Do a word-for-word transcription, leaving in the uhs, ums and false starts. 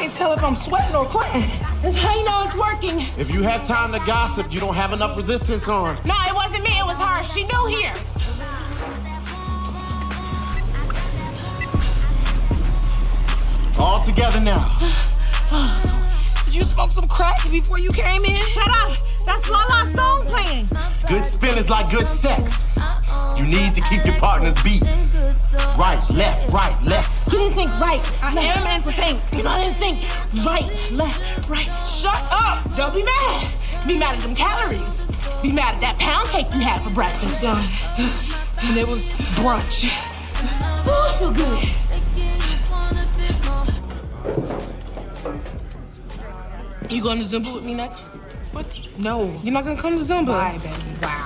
can't tell if I'm sweating or crying. That's how you know it's working. If you have time to gossip, you don't have enough resistance on. No, it wasn't me, it was her. She knew here. All together now. Did you smoke some crack before you came in? Shut up. That's Lala's song playing. Good spin is like good sex. You need to keep your partners beat. Right, left, right, left. You didn't think right. I left. am in sync. You know, I didn't think right, left, right. Shut up. Don't be mad. Be mad at them calories. Be mad at that pound cake you had for breakfast. God. And it was brunch. Oh, I feel good. You going to Zumba with me next? What? No. You're not going to come to Zumba? Why, baby? Why?